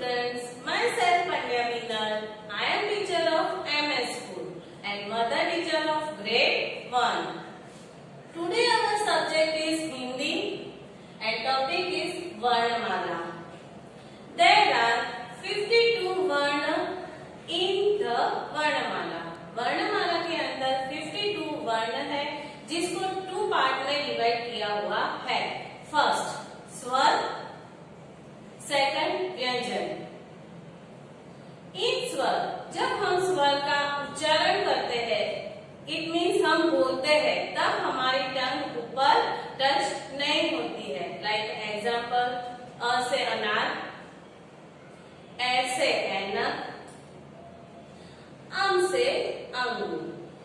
students, myself Pandya Vinal. I am teacher of MS School and mother teacher of grade 1. Today our subject is Hindi and topic is Varnamala. There are 52 Varna in the Varnamala. वर्णमाला के अंदर 52 वर्ण है जिसको 2 part में divide किया हुआ है. फर्स्ट स्वर, सेकंड व्यंजन. इन स्वर, जब हम स्वर का उच्चारण करते हैं, इट मीन्स हम बोलते हैं, तब हमारी टंग ऊपर टच नहीं होती है. लाइक एग्जाम्पल, अ से अनार, ए से ऐनक, अम से अंगूर.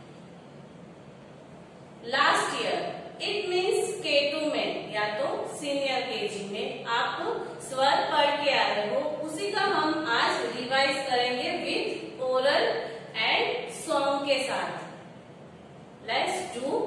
Last year it means K2 में या तो सीनियर केजी में आप स्वर पढ़ के आ रहे हो, उसी का हम आज रिवाइज करेंगे विथ ओरल एंड सॉन्ग के साथ. Let's do.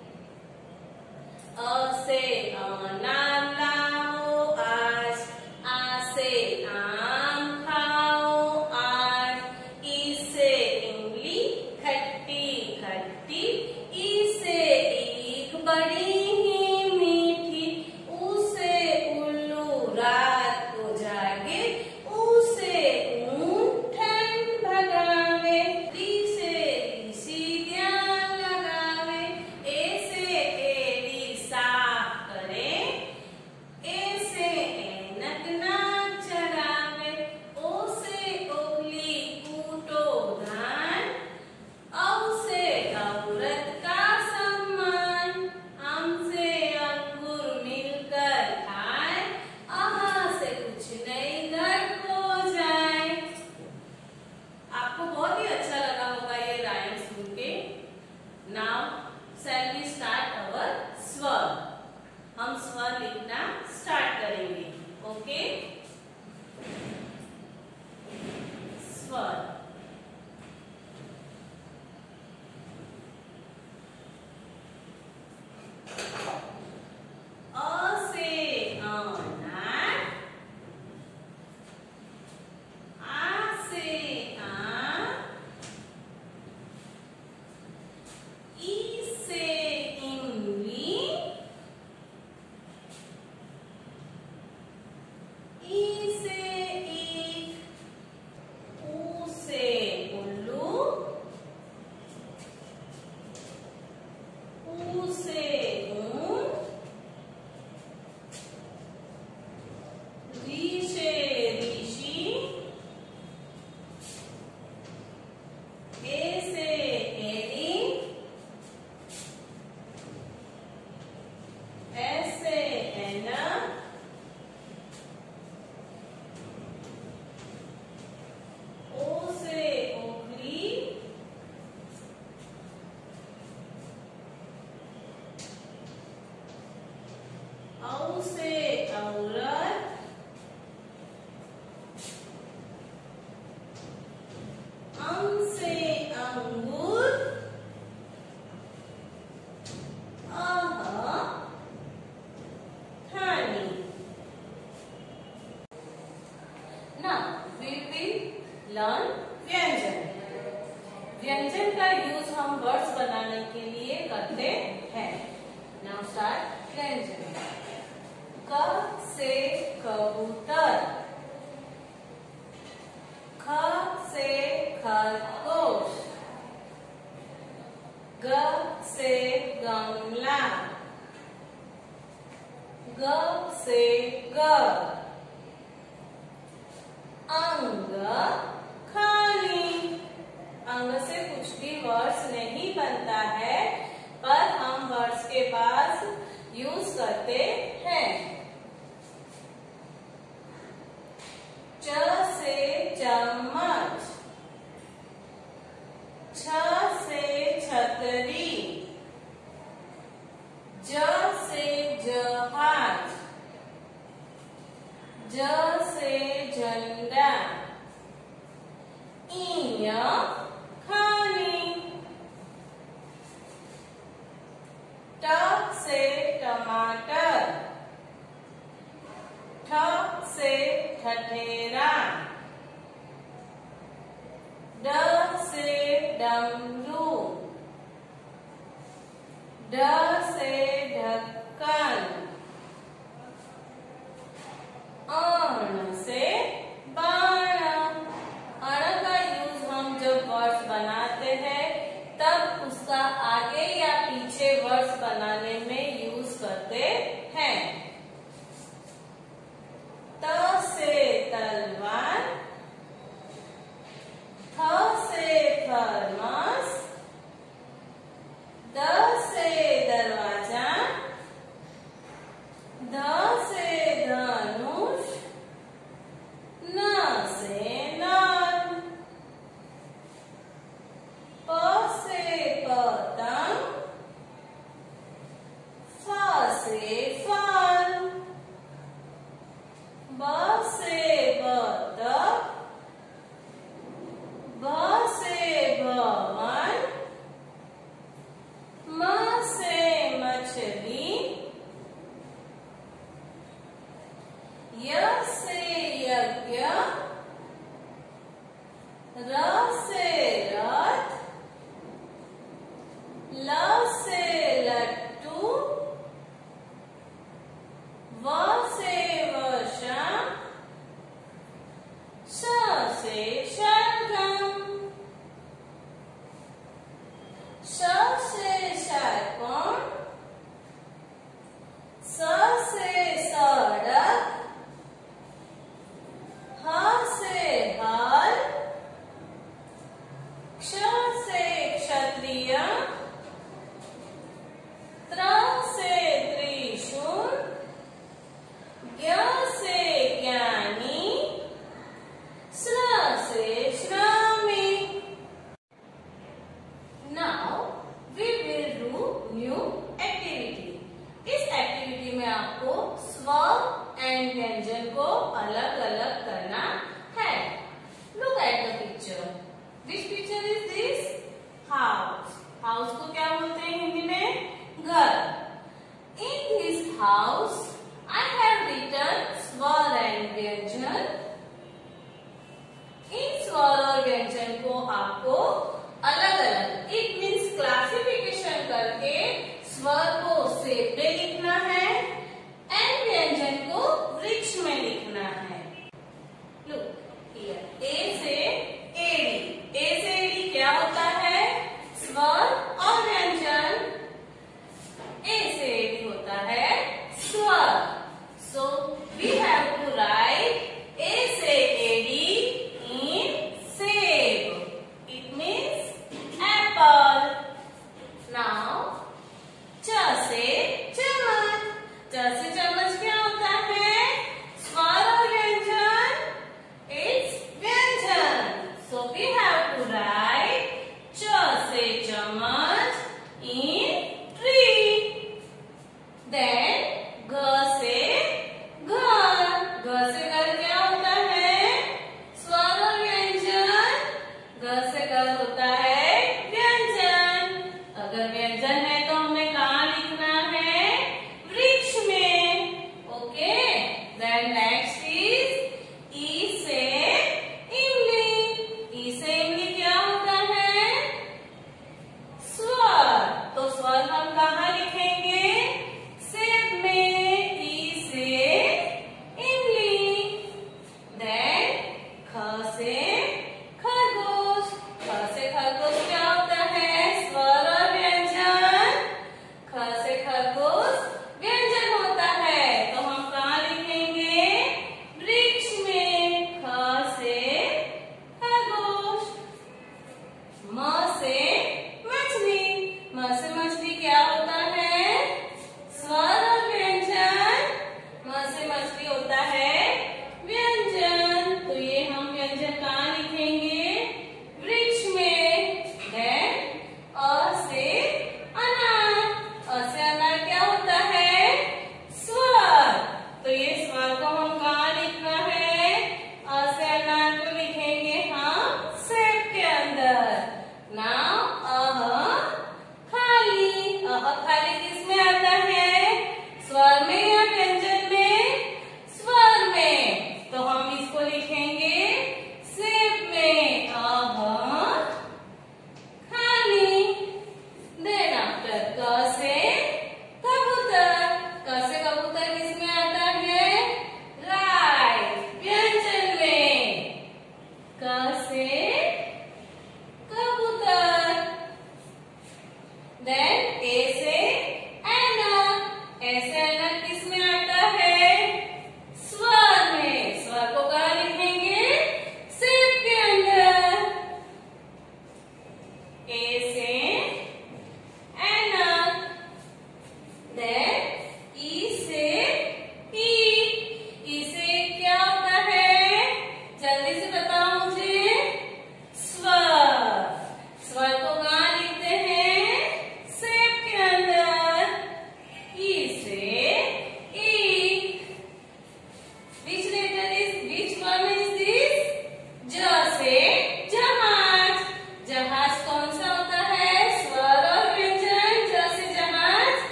अ से अनार लाओ आज, आ से आम खाओ आज, ई से इमली खट्टी खट्टी, ई से ईख बड़ी ही मीठी, ऊ से उल्लू रात को जागे, ऊ से ऊंट ठंड भगावे, री से ऋषि ध्यान लगावे, ए से एड़ी साफ करे, ए से ऐनक नाक चढ़ावे, ओ से ओखली कूटो धान, औ से औरत का सम्मान, हम से अंगूर मिलकर खाए, आहा से कुछ नहीं घर को जाए. आपको बहुत ही अच्छा लगा होगा ये राइम सुन के. Now shall we start our स्वर. हम स्वर लिखना स्टार्ट करेंगे. ओके. स्वर. अ से अनार, आ से आम, ई से इमली, ई से ईख, ऊ से उल्लू, ऊ से ऊंट, री से ऋषि, ए से एड़ी, ए से ऐनक, ओ से ओखली, औ से औरत, अम से अंगूर, अह खानी. Now we will learn व्यंजन. व्यंजन का यूज हम वर्ड्स बनाने के लिए करते हैं. Now start व्यंजन. क से कबूतर, ख से खरगोश, ग से गमला, ग से गर, अंग खाली. अंग से कुछ भी वर्ड्स नहीं बनता है, पर हम वर्ड्स के पास यूज करते हैं. च से चम्मच, छ से छतरी, ज से जहाज, ज से झंडा, ईय खानी. ट से टमाटर, ठ से ठठेरा, ड से डमरू, ढ से ढक्कन, अण से बाण। अण का यूज हम जब वर्ड्स बनाते हैं तब उसका आगे या पीछे वर्ड्स बनाने में यूज करते हैं। त से तलवार, थ से थर्मस, द से दरवाजा, ध से धनुष, न से नल, प से पतंग, फ से फल, ब से बतख, भ से भवन, म से मछली, य से यज्ञ, र से रथ, ल से लट्टू, व से वर्षा, श से शलगम, श से षट्कोण, स से सड़क, ह से हल, क्ष से क्षत्रिय, त्र से त्रिशूल, ज्ञ से ज्ञानी, श्र से श्रमिक। Now we will do new activity. इस एक्टिविटी में आपको स्वर एंड व्यंजन को अलग अलग करना है। Look at the picture. Which picture is this? House. House को क्या बोलते हैं हिंदी में? घर. In this house, I have written स्वर एंड व्यंजन. इन स्वर और व्यंजन को आपको अलग अलग इट मीन्स क्लासिफिकेशन करके स्वर को शेप में लिखना है एंड व्यंजन को वृक्ष में लिखना है। लुक हियर, ए से एड़ी। ए से एड़ी क्या होता है? स्वर और व्यंजन। ए से एड़ी होता है स्वर।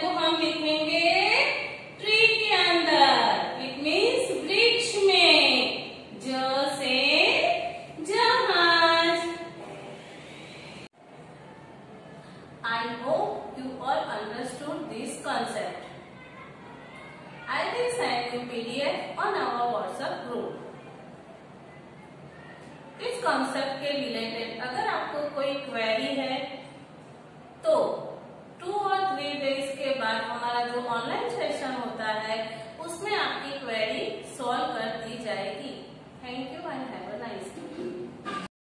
को हम लिखेंगे ट्री के अंदर। इट मीन्स वृक्ष में। ज से जहाज। I hope you all understood this concept. I will send you PDF on our WhatsApp group. इस कॉन्सेप्ट के रिलेटेड अगर आपको कोई क्वेरी है